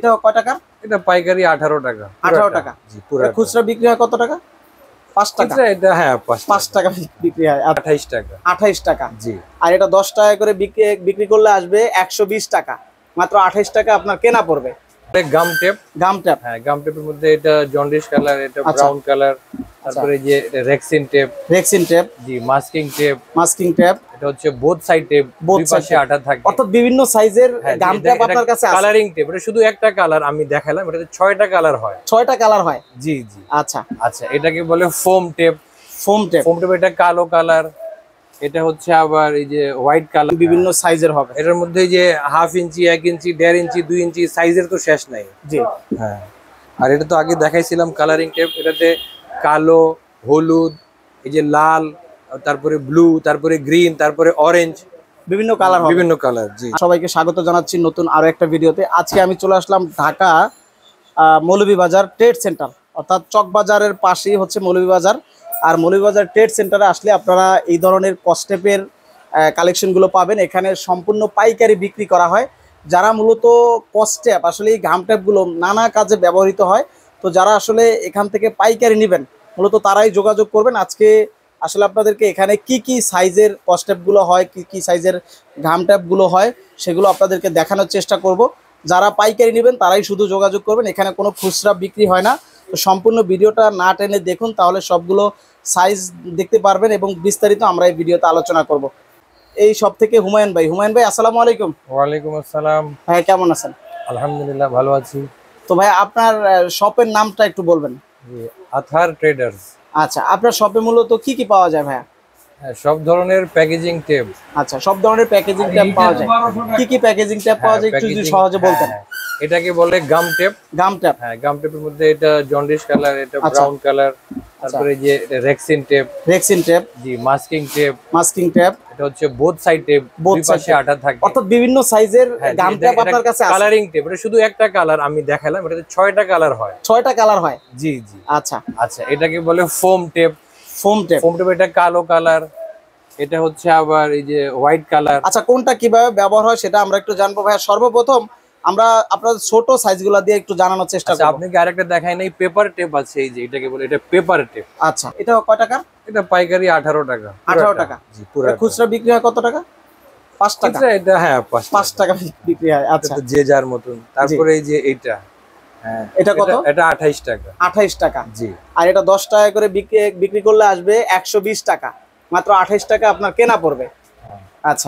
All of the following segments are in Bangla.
এটা কয় টাকা? এটা পাইকারি 18 টাকা। 18 টাকা। জি পুরো। খুচরা বিক্রি হয় কত টাকা? 5 টাকা। এটা হ্যাঁ 5 টাকা বিক্রি হয়। 28 টাকা। 28 টাকা। জি। আর এটা 10 টাকা করে বিক্রি করলে আসবে 120 টাকা। মাত্র 28 টাকা আপনার কেনা পড়বে। Gum tape. Gum tape. হ্যাঁ গাম টেপের মধ্যে এটা জন্ডিস কালার, এটা ব্রাউন কালার, তারপরে যে রেক্সিন টেপ। Rexine tape. জি মাস্কিং টেপ। Masking tape. এটা হচ্ছে বোথ সাইড টেপ, দুই পাশে আঠা থাকে। অর্থাৎ বিভিন্ন সাইজের গাম টেপ আপনার কাছে আছে। কালারিং টেপ, এটা শুধু একটা কালার আমি দেখালাম, এটাতে 6টা কালার হয়। 6টা কালার হয়। জি জি। আচ্ছা আচ্ছা, এটাকে বলে foam tape. Foam tape. Foam tape এটা কালো কালার, এটা হচ্ছে আবার এই যে হোয়াইট কালার। বিভিন্ন সাইজের হবে এটার মধ্যে যে 1/2 ইঞ্চি, 1 ইঞ্চি, 1.5 ইঞ্চি, 2 ইঞ্চি সাইজের তো শেষ নাই। জি হ্যাঁ। আর এটা তো আগে দেখাইছিলাম কালারিং টেপ, এটাতে কালো, হলুদ, এই যে লাল, তারপরে ব্লু, তারপরে গ্রিন, তারপরে অরেঞ্জ, বিভিন্ন কালার হবে। বিভিন্ন কালার। জি। সবাইকে স্বাগত জানাচ্ছি নতুন আরো একটা ভিডিওতে। আজকে আমি চলে আসলাম ঢাকা মৌলভীবাজার ট্রেড সেন্টার, অর্থাৎ চকবাজারের পাশেই হচ্ছে মৌলভীবাজার। আর মৌলভীবাজার ট্রেড সেন্টারে আসলে আপনারা এই ধরনের কস্টেপের কালেকশনগুলো পাবেন। এখানে সম্পূর্ণ পাইকারি বিক্রি করা হয়। যারা মূলত কস্টেপ, আসলে এই গাম টেপগুলো নানা কাজে ব্যবহৃত হয়, তো যারা আসলে এখান থেকে পাইকারি নেবেন মূলত তারাই যোগাযোগ করবেন। আজকে আসলে আপনাদেরকে এখানে কি কি সাইজের কস্টেপগুলো হয়, কি কি সাইজের গাম টেপগুলো হয়, সেগুলো আপনাদেরকে দেখানোর চেষ্টা করব। যারা পাইকারি নেবেন তারাই শুধু যোগাযোগ করবেন, এখানে কোনো খুচরা বিক্রি হয় না। তো সম্পূর্ণ ভিডিওটা না টেনে দেখুন, তাহলে সবগুলো সাইজ দেখতে পারবেন এবং বিস্তারিত আমরা এই ভিডিওতে আলোচনা করব। এই সব থেকে হুমায়ুন ভাই। হুমায়ুন ভাই আসসালামু আলাইকুম। ওয়ালাইকুম আসসালাম। ভাই কেমন আছেন? আলহামদুলিল্লাহ ভালো আছি। তো ভাই আপনার শপের নামটা একটু বলবেন? জি, আথার ট্রেডার্স। আচ্ছা, আপনার শপে মূলত কি কি পাওয়া যায় ভাইয়া? সব ধরনের প্যাকেজিং টেপ। আচ্ছা, সব ধরনের প্যাকেজিং ট্যাপ পাওয়া যায়। কি কি প্যাকেজিং ট্যাপ পাওয়া যায় একটু যদি সহজে বলতেন? এটাকে বলে গাম টেপ। গাম ট্যাপ। হ্যাঁ গাম টেপের মধ্যে এটা জন্ডিস কালার, এটা ব্রাউন কালার, তারপরে যে রেক্সিন টেপ। Rexine tape. জি মাস্কিং টেপ। Masking tape. এটা হচ্ছে বোথ সাইড টেপ, দুই পাশে আঠা থাকে। অর্থাৎ বিভিন্ন সাইজের গাম ট্যাপ আপনার কাছে আছে। কালারিং টেপ, এটা শুধু একটা কালার আমি দেখালাম, এটাতে 6টা কালার হয়। 6টা কালার হয়। জি জি। আচ্ছা আচ্ছা, এটাকে বলে foam tape. Foam tape. Foam tape এটা কালো কালার, এটা হচ্ছে আবার এই যে হোয়াইট কালার। আচ্ছা, কোনটা কিভাবে ব্যবহার হয় সেটা আমরা একটু জানবো ভাইয়া। সর্বপ্রথম আমরা আপনাদের ছোট সাইজগুলো দিয়ে একটু জানানোর চেষ্টা করব। আপনি কি আরেকটা দেখাই নাই? পেপার টেপ আছে, এই যে এটাকে বলে এটা পেপার টেপ। আচ্ছা, এটা কয় টাকা? এটা পাইকারি 18 টাকা। 18 টাকা। জি পুরো। খুচরা বিক্রি হয় কত টাকা? 5 টাকা। এটা হ্যাঁ 5 টাকা বিক্রি হয়। আচ্ছা, যে যার মতন। তারপরে এই যে এইটা, হ্যাঁ এটা কত? এটা 28 টাকা। 28 টাকা। জি। আর এটা 10 টাকা করে বিক্রি করলে আসবে 120 টাকা। মাত্র 28 টাকা আপনার কেনা পড়বে। আচ্ছা,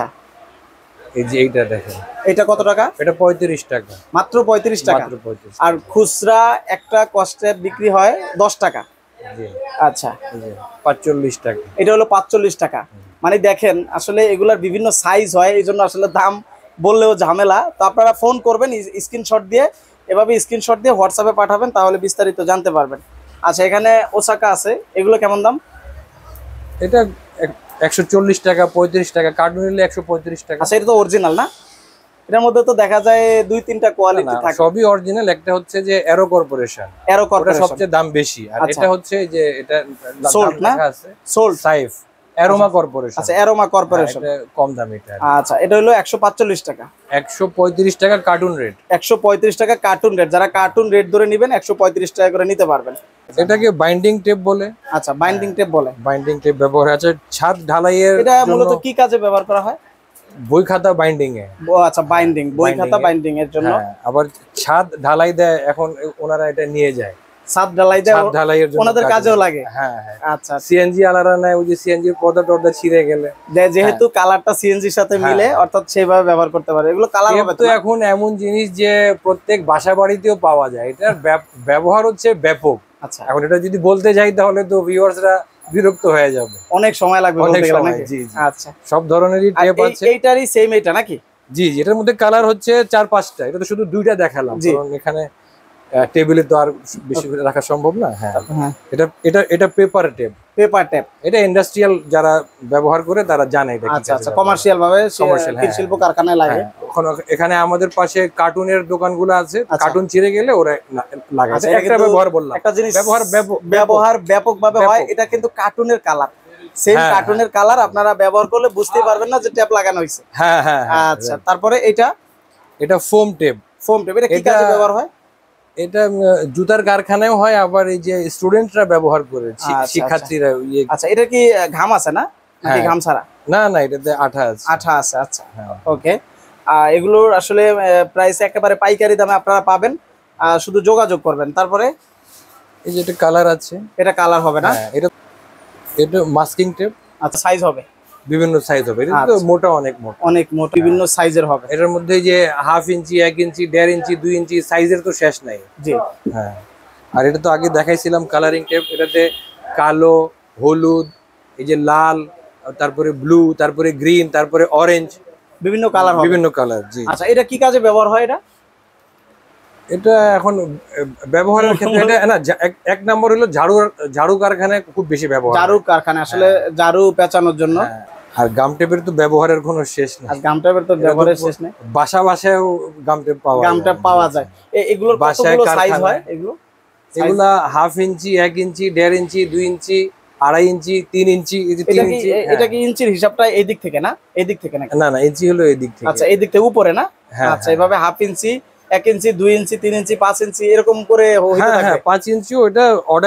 এই যে এইটা দেখেন, এটা কত টাকা? এটা 35 টাকা। মাত্র 35 টাকা। মাত্র 35। আর খুচরা একটা কস্টে বিক্রি হয় 10 টাকা। জি। আচ্ছা, এই যে 45 টাকা। এটা হলো 45 টাকা। মানে দেখেন আসলে এগুলার বিভিন্ন সাইজ হয়, এই জন্য আসলে দাম বললেও ঝামেলা। তো আপনারা ফোন করবেন স্ক্রিনশট দিয়ে, এভাবে স্ক্রিনশট দিয়ে হোয়াটসঅ্যাপে পাঠাবেন, তাহলে বিস্তারিত জানতে পারবেন। আচ্ছা, এখানে ওসাকা আছে, এগুলো কেমন দাম? এটা 140 টাকা, 35 টাকা। কার্টুন নিলে 135 টাকা। আচ্ছা, এটা তো অরিজিনাল না? এটার মধ্যে তো দেখা যায় 2-3টা কোয়ালিটি থাকে। সবই অরিজিনাল। একটা হচ্ছে যে অ্যারো কর্পোরেশন, অ্যারো কর্পোরেশন সবচেয়ে দাম বেশি। আর এটা হচ্ছে যে এটা সোল্ড না, সোল্ড সাইফ অ্যারোমা কর্পোরেশন। আচ্ছা, অ্যারোমা কর্পোরেশন। এটা কম দাম। এটা আচ্ছা, এটা হলো 145 টাকা। 135 টাকা কার্টুন রেট। 135 টাকা কার্টুন রেট। যারা কার্টুন রেট ধরে নেবেন 135 টাকা করে নিতে পারবেন। এটাকে বাইন্ডিং টেপ বলে। আচ্ছা, বাইন্ডিং টেপ বলে। বাইন্ডিং টেপ ব্যবহার আছে ছাদ ঢালাইয়ের। এটা মূলত কি কাজে ব্যবহার করা হয়? বই খাতা বাইন্ডিং এ। আচ্ছা, বাইন্ডিং, বই খাতা বাইন্ডিং এর জন্য। আবার ছাদ ঢালাই দেয়, এখন ওনারা এটা নিয়ে যায়। ছাদ ঢালাই দেয়, ছাদ ঢালাইয়ের জন্য ওনাদের কাজেও লাগে। হ্যাঁ হ্যাঁ। আচ্ছা, সিএনজি আলাদা নাই, ওই যে সিএনজির পর্দা টর্দা ছিঁড়ে গেলে যেহেতু কালারটা সিএনজির সাথে মিলে, অর্থাৎ সেইভাবে ব্যবহার করতে পারে। এগুলো কালার হবে তো এখন এমন জিনিস যে প্রত্যেক বাসা বাড়িতেও পাওয়া যায়। এটার ব্যবহার হচ্ছে ব্যাপক। আচ্ছা, এখন এটা যদি বলতে যাই তাহলে তো ভিউয়ার্সরা বিরক্ত হয়ে যাবে, অনেক সময় লাগবে বলতে গেলে নাকি? জি জি। আচ্ছা, সব ধরনেরই টেপ আছে। এইটারই সেম এটা নাকি? জি জি। এটার মধ্যে কালার হচ্ছে 4-5টা। এটা তো শুধু 2টা দেখালাম, কারণ এখানে টেবিলে তো আর বেশি করে রাখা সম্ভব না। হ্যাঁ, এটা এটা এটা পেপার টেপ। Paper tape. এটা ইন্ডাস্ট্রিয়াল যারা ব্যবহার করে তারা জানে এটা। আচ্ছা আচ্ছা, কমার্শিয়াল ভাবে শিল্প কারখানায় লাগে। এখানে আমাদের পাশে কার্টুনের দোকানগুলো আছে, কার্টুন ছিঁড়ে গেলে ওরা লাগায়। একটা ব্যবহার বললাম, একটা জিনিস ব্যবহার ব্যাপকভাবে হয়। এটা কিন্তু কার্টুনের কালার, সেম কার্টুনের কালার। আপনারা ব্যবহার করলে বুঝতে পারবেন না যে টেপ লাগানো হয়েছে। হ্যাঁ হ্যাঁ। আচ্ছা, তারপরে এটা ফোম টেপ। ফোম টেপ, এটা কি এটা- কাজে ব্যবহার হয়? এটা জুতার কারখানায় হয়, আবার এই যে স্টুডেন্টরা ব্যবহার করে, আচ্ছা, শিক্ষার্থীরা ইয়ে। আচ্ছা, এটা কি ঘাম আছে না নাকি হ্যাঁ। ঘাম ছাড়া? না না, এটাতে আঠা আছে। আঠা আছে, আচ্ছা। হ্যাঁ। ওকে, এগুলোর আসলে প্রাইস একেবারে পাইকারি দামে আপনারা পাবেন, শুধু যোগাযোগ করবেন। তারপরে এই যে এটা কালার আছে। এটা কালার হবে না? হ্যাঁ, এটা এটা মাস্কিং টেপ, আচ্ছা, সাইজ হবে বিভিন্ন সাইজ হবে। এটা তো আচ্ছা। মোটা, অনেক মোটা। অনেক মোটা, বিভিন্ন সাইজের হবে। এটার মধ্যে এই যে 1/2 ইঞ্চি, 1 ইঞ্চি, 1.5 ইঞ্চি, 2 ইঞ্চি সাইজের তো শেষ নাই। জি, হ্যাঁ। আর এটা তো আগে দেখাইছিলাম কালারিং টেপ, এটাতে কালো, হলুদ, এই যে লাল, তারপরে ব্লু, তারপরে গ্রিন, তারপরে অরেঞ্জ, বিভিন্ন কালার হবে। বিভিন্ন কালার। জি। আচ্ছা, এটা কি কাজে ব্যবহার হয় এটা? এটা এখন ব্যবহারের ক্ষেত্রে এটা না, এক নম্বর হলো ঝাড়ু কারখানায় খুব বেশি ব্যবহার হয়। ঝাড়ু কারখানা, আসলে ঝাড়ু পেঁচানোর জন্য। হ্যাঁ। আর গাম টেপের তো ব্যবহারের কোনো শেষ নেই। আর গাম টেপের তো ব্যবহারের শেষ নেই। বাসায়ও গাম টেপ পাওয়া যায়। গাম টেপ পাওয়া যায়। এগুলোর বাসায়, কতগুলো সাইজ কারখানায়। হয় এগুলো? এগুলা 1/2 ইঞ্চি, 1 ইঞ্চি, 1.5 ইঞ্চি, 2 ইঞ্চি, 2.5 ইঞ্চি, 3 ইঞ্চি। এই যে 3 ইঞ্চি, এটা কি ইঞ্চির হিসাবটা এই দিক থেকে না, এই দিক থেকে নাকি? না না, ইঞ্চি হলো এই দিক থেকে। আচ্ছা, এই দিক থেকে উপরে না? হ্যাঁ, আচ্ছা, এভাবে 1/2 ইঞ্চি, 1 ইঞ্চি, 2 ইঞ্চি, 3 ইঞ্চি, 5 ইঞ্চি এরকম করে হইতে হ্যাঁ হ্যাঁ, থাকে। 5 ইঞ্চিও এটা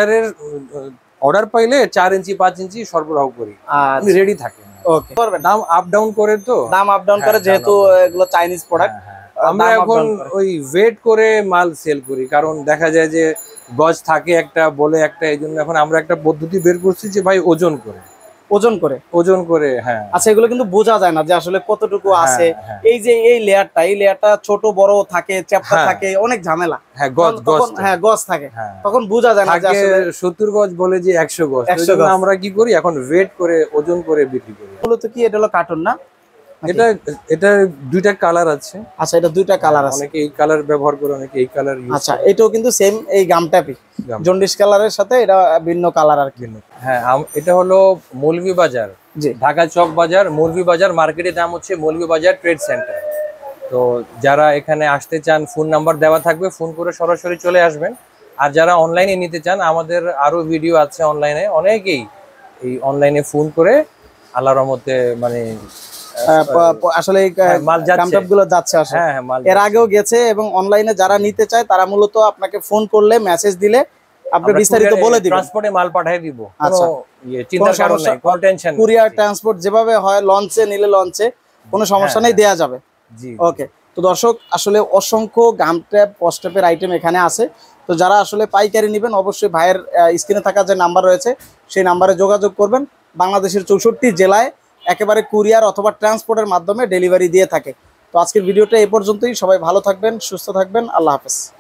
অর্ডার পাইলে 4 ইঞ্চি, 5 ইঞ্চি সরবরাহ করি, আচ্ছা, রেডি থাকে। ওকে, করবেন। দাম আপ ডাউন করে তো। দাম আপ ডাউন করে, হ্যাঁ, যেহেতু দাম up down। এগুলো চাইনিজ প্রোডাক্ট। আমরা দাম up এখন down করে। ওই ওয়েট করে মাল সেল করি, কারণ দেখা যায় যে গজ থাকে একটা, বলে একটা, এই জন্য এখন আমরা একটা পদ্ধতি বের করছি যে ভাই ওজন করে। ওজন করে। হ্যাঁ। আচ্ছা, এগুলো কিন্তু বোঝা যায় না যে আসলে কতটুকু আছে। হ্যাঁ। এই যে এই লেয়ারটা ছোট বড় থাকে, চ্যাপ্টা হ্যাঁ। থাকে, অনেক ঝামেলা। হ্যাঁ, গজ তখন হ্যাঁ, গজ থাকে, হ্যাঁ। তখন বোঝা যায় না যে থাকে আসলে 70 গজ, বলে যে 100 গজ। 100 এই জন্য গজ। আমরা কি করি, এখন ওয়েট করে ওজন করে বিক্রি করি। মূলত কি এটা হলো কার্টুন না? এটা এটা দুইটা কালার আছে। আচ্ছা, এটা দুইটা কালার আছে। অনেকে এই কালার ব্যবহার করে, অনেকে এই কালার ইউজ আচ্ছা, এটাও কিন্তু সেম এই গাম ট্যাপই, জন্ডিস কালারের সাথে এটা ভিন্ন কালার আর কি। হ্যাঁ, এটা হলো মৌলভীবাজার, জি, ঢাকা চক বাজার, মৌলভীবাজার মার্কেটের নাম হচ্ছে মৌলভীবাজার ট্রেড সেন্টার। তো যারা এখানে আসতে চান, ফোন নাম্বার দেওয়া থাকবে, ফোন করে সরাসরি চলে আসবেন। আর যারা অনলাইনে নিতে চান, আমাদের আরো ভিডিও আছে অনলাইনে, অনেকেই এই অনলাইনে ফোন করে আল্লাহর রহমতে মানে আসলে এই মাল যাচ্ছে। গাম ট্যাপ গুলো যাচ্ছে আসলে। হ্যাঁ হ্যাঁ, মাল এর আগেও গেছে, এবং অনলাইনে যারা নিতে চায় তারা মূলত আপনাকে ফোন করলে, মেসেজ দিলে আপনি বিস্তারিত বলে দিবেন। ট্রান্সপোর্টে মাল পাঠিয়ে দিব। আচ্ছা, চিন্তার কারণ নাই, কোনো টেনশন। কুরিয়ার ট্রান্সপোর্ট যেভাবে হয়, লঞ্চে নিলে লঞ্চে, কোনো সমস্যা নেই, দেয়া যাবে। জি। ওকে, তো দর্শক, আসলে অসংখ্য গাম ট্যাপ, পস ট্যাপের আইটেম এখানে আছে। তো যারা আসলে পাইকারি নেবেন, অবশ্যই ভাইয়ের স্ক্রিনে থাকা যে নাম্বার রয়েছে সেই নাম্বারে যোগাযোগ করবেন। বাংলাদেশের 64 জেলায় একেবারে কুরিয়ার অথবা ট্রান্সপোর্টের মাধ্যমে ডেলিভারি দিয়ে থাকে। তো আজকের ভিডিওটা এই পর্যন্তই। সবাই ভালো থাকবেন, সুস্থ থাকবেন, আল্লাহ হাফেজ।